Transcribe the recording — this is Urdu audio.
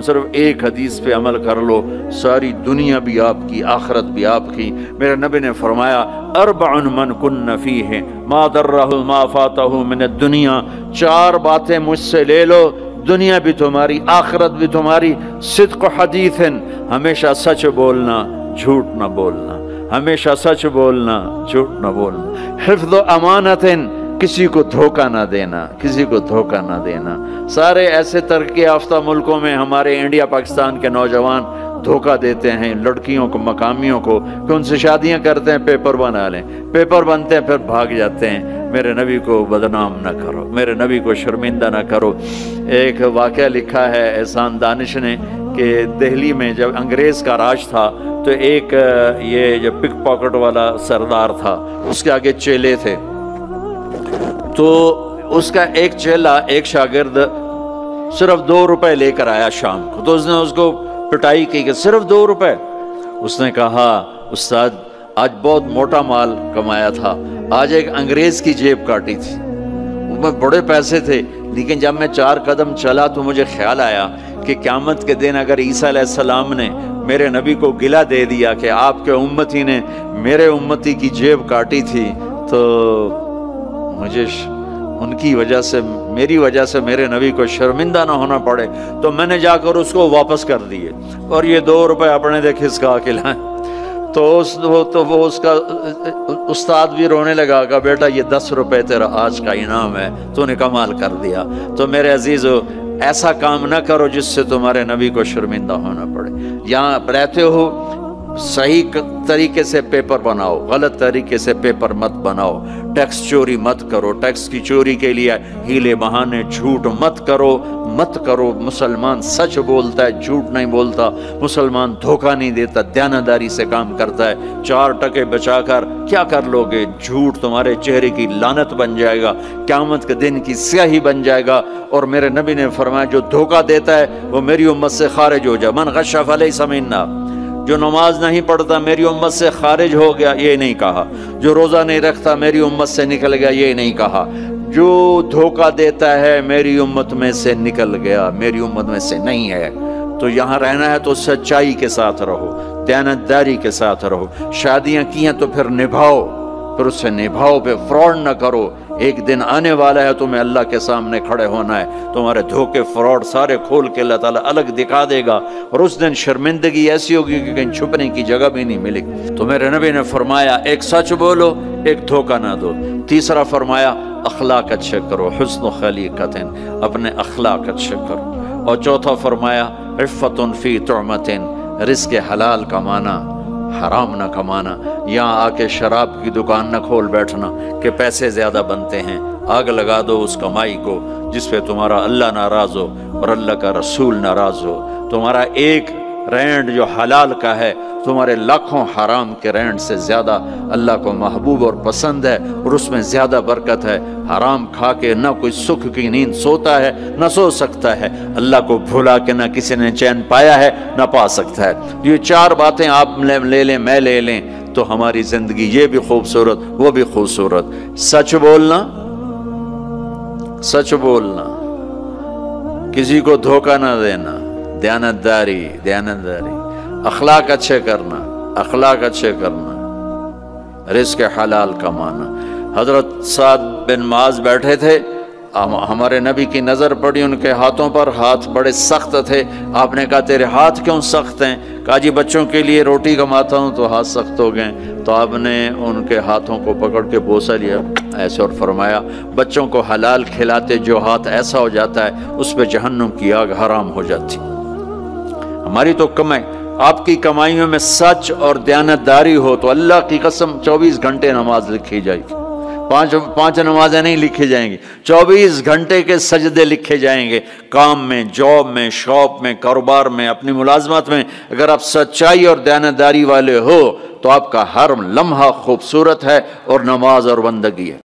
صرف ایک حدیث پہ عمل کر لو، ساری دنیا بھی آپ کی، آخرت بھی آپ کی۔ میرے نبی نے فرمایا اربع من کن فیہ ما ضرہ ما فاتہ من الدنیا، 4 باتیں مجھ سے لے لو، دنیا بھی تمہاری، آخرت بھی تمہاری۔ صدق حدیث، ہمیشہ سچ بولنا، جھوٹ نہ بولنا، ہمیشہ سچ بولنا، جھوٹ نہ بولنا۔ حفظ امانت، کسی کو دھوکہ نہ دینا، کسی کو دھوکہ نہ دینا۔ سارے ایسے ترقی یافتہ ملکوں میں ہمارے انڈیا پاکستان کے نوجوان دھوکہ دیتے ہیں لڑکیوں کو، مقامیوں کو، کہ ان سے شادیاں کرتے ہیں، پیپر بنا لیں، پیپر بنتے ہیں پھر بھاگ جاتے ہیں۔ میرے نبی کو بدنام نہ کرو، میرے نبی کو شرمندہ نہ کرو۔ ایک واقعہ لکھا ہے احسان دانش نے کہ دہلی میں جب انگریز کا راج تھا تو ایک یہ جو پک پاکٹ والا سردار تھا، اس کے آگے چیلے تھے، تو اس کا ایک چیلا، ایک شاگرد صرف 2 روپے لے کر آیا شام کو، تو اس نے اس کو پٹائی کی کہ صرف 2 روپے۔ اس نے کہا استاد آج بہت موٹا مال کمایا تھا، آج ایک انگریز کی جیب کاٹی تھی، اس میں بڑے پیسے تھے، لیکن جب میں 4 قدم چلا تو مجھے خیال آیا کہ قیامت کے دن اگر عیسیٰ علیہ السلام نے میرے نبی کو گلہ دے دیا کہ آپ کے امتی نے میرے امتی کی جیب کاٹی تھی، تو مجھے ان کی وجہ سے، میری وجہ سے میرے نبی کو شرمندہ نہ ہونا پڑے، تو میں نے جا کر اس کو واپس کر دیے اور یہ 2 روپے اپنے دے کھسکا کے لائیں۔ تو وہ اس کا استاد بھی رونے لگا کہ بیٹا یہ 10 روپے تیرا آج کا انعام ہے، تو نے کمال کر دیا۔ تو میرے عزیزو ایسا کام نہ کرو جس سے تمہارے نبی کو شرمندہ ہونا پڑے۔ یہاں رہتے ہو صحیح طریقے سے پیپر بناؤ، غلط طریقے سے پیپر مت بناؤ، ٹیکس چوری مت کرو، ٹیکس کی چوری کے لیے ہیلے بہانے جھوٹ مت کرو، مت کرو۔ مسلمان سچ بولتا ہے، جھوٹ نہیں بولتا، مسلمان دھوکہ نہیں دیتا، دیانتداری سے کام کرتا ہے۔ 4 ٹکے بچا کر کیا کر لو گے؟ جھوٹ تمہارے چہرے کی لعنت بن جائے گا، قیامت کے دن کی سیاہی بن جائے گا۔ اور میرے نبی نے فرمایا جو دھوکہ دیتا ہے وہ میری امت سے خارج ہو جائے، من غش فلیس منا، جو نماز نہیں پڑھتا میری امت سے خارج ہو گیا، یہ نہیں کہا۔ جو روزہ نہیں رکھتا میری امت سے نکل گیا، یہ نہیں کہا۔ جو دھوکہ دیتا ہے میری امت میں سے نکل گیا، میری امت میں سے نہیں ہے۔ تو یہاں رہنا ہے تو سچائی کے ساتھ رہو، دیانتداری کے ساتھ رہو۔ شادیاں کی ہیں تو پھر نبھاؤ، پھر اسے نبھاؤ، پہ فراڈ نہ کرو۔ ایک دن آنے والا ہے تمہیں اللہ کے سامنے کھڑے ہونا ہے، تمہارے دھوکے فراڈ سارے کھول کے اللہ تعالیٰ الگ دکھا دے گا، اور اس دن شرمندگی ایسی ہوگی کہ کہیں چھپنے کی جگہ بھی نہیں ملے گی۔ تو میرے نبی نے فرمایا ایک سچ بولو، ایک دھوکہ نہ دو۔ تیسرا فرمایا اخلاق اچھے کرو، حسن خلیقت، اپنے اخلاق اچھے کرو۔ اور چوتھا فرمایا عفت فی طعمت، رزق حلال کمانا، حرام نہ کمانا۔ یہاں آ کے شراب کی دکان نہ کھول بیٹھنا کہ پیسے زیادہ بنتے ہیں، آگ لگا دو اس کمائی کو جس پہ تمہارا اللہ ناراض ہو اور اللہ کا رسول ناراض ہو۔ تمہارا ایک رینڈ جو حلال کا ہے تمہارے لاکھوں حرام کے رینڈ سے زیادہ اللہ کو محبوب اور پسند ہے، اور اس میں زیادہ برکت ہے۔ حرام کھا کے نہ کوئی سکھ کی نیند سوتا ہے، نہ سو سکتا ہے۔ اللہ کو بھولا کے نہ کسی نے چین پایا ہے، نہ پا سکتا ہے۔ یہ 4 باتیں آپ لے لیں، میں لے لیں، تو ہماری زندگی یہ بھی خوبصورت، وہ بھی خوبصورت۔ سچ بولنا، سچ بولنا، کسی کو دھوکہ نہ دینا، دیانتداری، دیانتداری، اخلاق اچھے کرنا، اخلاق اچھے کرنا، رزق حلال کمانا۔ حضرت سعد بن معاذ بیٹھے تھے، ہمارے نبی کی نظر پڑی ان کے ہاتھوں پر، ہاتھ بڑے سخت تھے۔ آپ نے کہا تیرے ہاتھ کیوں سخت ہیں؟ کہا جی بچوں کے لیے روٹی کماتا ہوں تو ہاتھ سخت ہو گئے۔ تو آپ نے ان کے ہاتھوں کو پکڑ کے بوسہ لیا ایسے اور فرمایا بچوں کو حلال کھلاتے جو ہاتھ ایسا ہو جاتا ہے اس پہ جہنم کی آگ حرام ہو جاتی۔ ہماری تو کمائی، آپ کی کمائیوں میں سچ اور دیانتداری ہو تو اللہ کی قسم 24 گھنٹے نماز لکھی جائے گی، 5 نمازیں نہیں لکھی جائیں گی، 24 گھنٹے کے سجدے لکھے جائیں گے۔ کام میں، جاب میں، شاپ میں، کاروبار میں، اپنی ملازمت میں اگر آپ سچائی اور دیانتداری والے ہو تو آپ کا ہر لمحہ خوبصورت ہے اور نماز اور بندگی ہے۔